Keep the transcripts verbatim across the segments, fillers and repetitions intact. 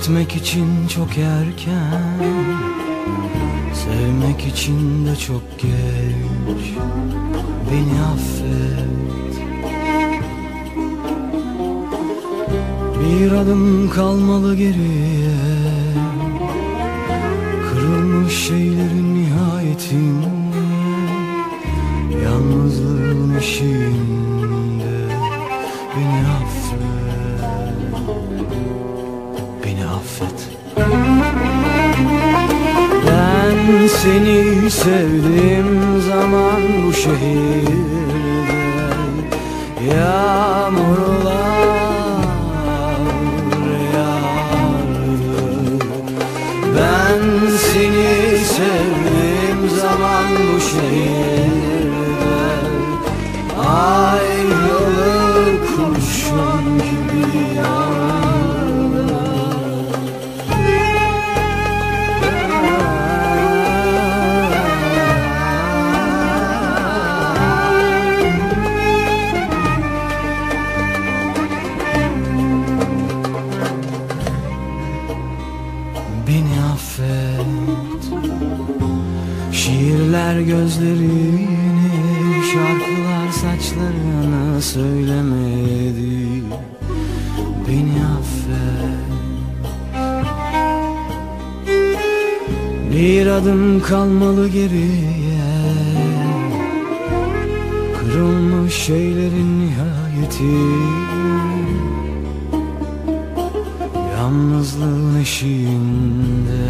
Kaybetmek için çok erken, sevmek için de çok geç. Beni affet. Bir adım kalmalı geriye, kırılmış şeylerin nihayetinde, yalnızlığın eşiğinde. Beni affet, beni affet. Ben seni sevdiğim zaman bu şehirde yağmurlar yağardı. Ben seni sevdiğim zaman bu şehirde ayrılık kurşun gibi yağardı. Beni affet. Şiirler gözlerini, şarkılar saçlarını söylemedi. Beni affet. Bir adım kalmalı geriye, kırılmış şeylerin nihayeti, yalnızlığın eşiğinde.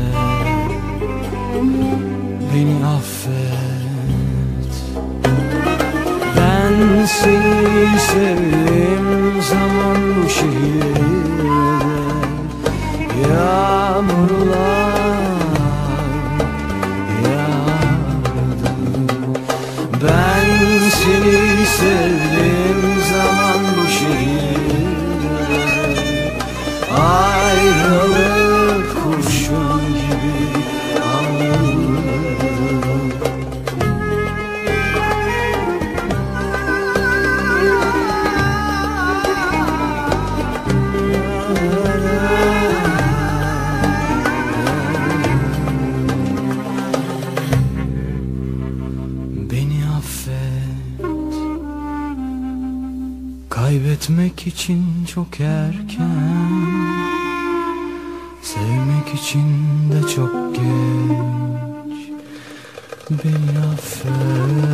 Beni affet. Ben seni sevdiğim zaman bu şehirde yağmurlar yağardı. Ben seni sevdiğim zaman bu şehirde ayrılık kurşun gibi ağırdı. Beni affet. Kaybetmek için çok erken, sevmek için de çok geç. Beni affet.